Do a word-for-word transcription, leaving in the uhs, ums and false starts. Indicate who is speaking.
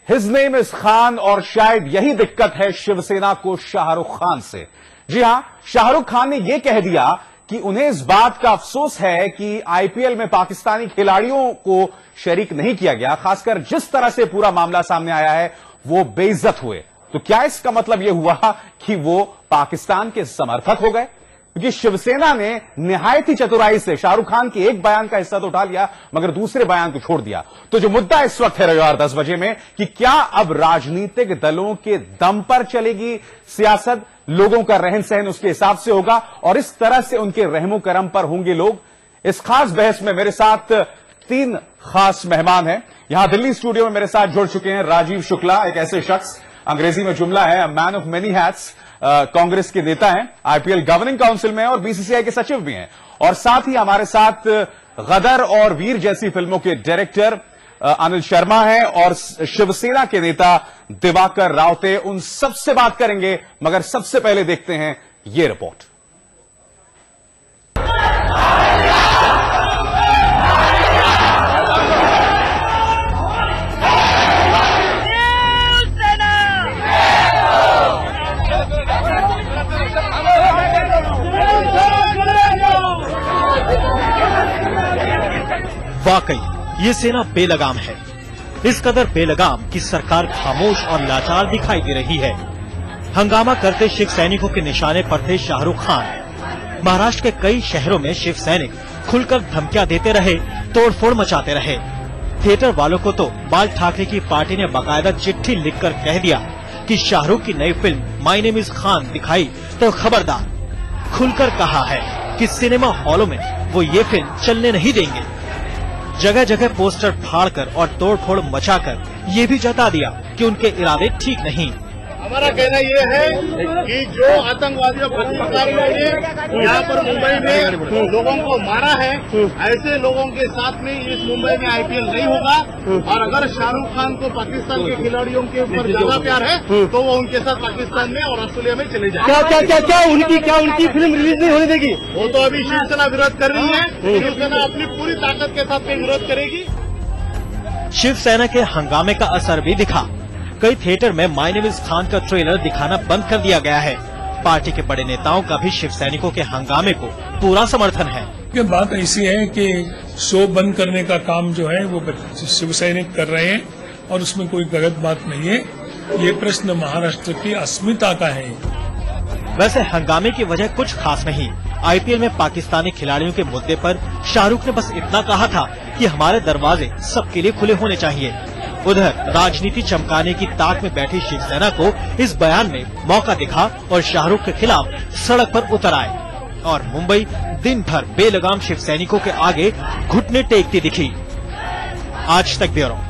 Speaker 1: His name is Khan और शायद यही दिक्कत है शिवसेना को शाहरुख खान से। जी हां, शाहरुख खान ने यह कह दिया कि उन्हें इस बात का अफसोस है कि आईपीएल में पाकिस्तानी खिलाड़ियों को शरीक नहीं किया गया, खासकर जिस तरह से पूरा मामला सामने आया है वो बेइज्जत हुए। तो क्या इसका मतलब यह हुआ कि वो पाकिस्तान के समर्थक हो गए? क्योंकि शिवसेना ने निहायत ही चतुराई से शाहरुख खान के एक बयान का हिस्सा तो उठा लिया मगर दूसरे बयान को छोड़ दिया। तो जो मुद्दा इस वक्त है रविवार दस बजे में कि क्या अब राजनीतिक दलों के दम पर चलेगी सियासत, लोगों का रहन सहन उसके हिसाब से होगा और इस तरह से उनके रहमो करम पर होंगे लोग। इस खास बहस में मेरे साथ तीन खास मेहमान हैं। यहां दिल्ली स्टूडियो में मेरे साथ जुड़ चुके हैं राजीव शुक्ला, एक ऐसे शख्स, अंग्रेजी में जुमला है man of many hats, Congress के नेता हैं, आईपीएल गवर्निंग काउंसिल में और बीसीसीआई के सचिव भी हैं, और साथ ही हमारे साथ गदर और वीर जैसी फिल्मों के डायरेक्टर अनिल शर्मा हैं और शिवसेना के नेता दिवाकर रावते। उन सबसे बात करेंगे मगर सबसे पहले देखते हैं ये रिपोर्ट।
Speaker 2: वाकई ये सेना बेलगाम है, इस कदर बेलगाम कि सरकार खामोश और लाचार दिखाई दे रही है। हंगामा करते शिव सैनिकों के निशाने पर थे शाहरुख खान। महाराष्ट्र के कई शहरों में शिव सैनिक खुलकर धमकियां देते रहे, तोड़फोड़ मचाते रहे। थिएटर वालों को तो बाल ठाकरे की पार्टी ने बाकायदा चिट्ठी लिखकर कह दिया कि शाहरुख की नई film my name is Khan दिखाई तो खबरदार। खुलकर कहा है कि सिनेमा हॉलों में वो ये फिल्म चलने नहीं देंगे। जगह जगह पोस्टर फाड़कर और तोड़फोड़ मचाकर ये भी जता दिया कि उनके इरादे ठीक नहीं।
Speaker 3: हमारा कहना ये है कि जो आतंकवादियों प्रदर्शनकारियों ने यहाँ पर मुंबई में लोगों को मारा है, ऐसे लोगों के साथ में इस मुंबई में आईपीएल नहीं होगा। और अगर शाहरुख खान को पाकिस्तान के खिलाड़ियों के ऊपर ज्यादा प्यार है तो वो उनके साथ पाकिस्तान में और ऑस्ट्रेलिया में चले जाए।
Speaker 4: क्या क्या क्या क्या उनकी क्या उनकी फिल्म रिलीज नहीं होने देगी?
Speaker 3: वो तो अभी शिवसेना विरोध कर रही है, शिवसेना अपनी पूरी ताकत के साथ में विरोध करेगी।
Speaker 2: शिवसेना के हंगामे का असर भी दिखा। कई थिएटर में माय नेम इज खान का ट्रेलर दिखाना बंद कर दिया गया है। पार्टी के बड़े नेताओं का भी शिव सैनिकों के हंगामे को पूरा समर्थन है।
Speaker 5: ये बात ऐसी है कि शो बंद करने का काम जो है वो शिव सैनिक कर रहे हैं और उसमें कोई गलत बात नहीं है। ये प्रश्न महाराष्ट्र की अस्मिता का है।
Speaker 2: वैसे हंगामे की वजह कुछ खास नहीं। आईपीएल में पाकिस्तानी खिलाड़ियों के मुद्दे पर शाहरुख ने बस इतना कहा था कि हमारे दरवाजे सबके लिए खुले होने चाहिए। उधर राजनीति चमकाने की ताक में बैठी शिवसेना को इस बयान में मौका दिखा और शाहरुख के खिलाफ सड़क पर उतर आए और मुंबई दिन भर बेलगाम शिव सैनिकों के आगे घुटने टेकती दिखी। आज तक ब्यूरो।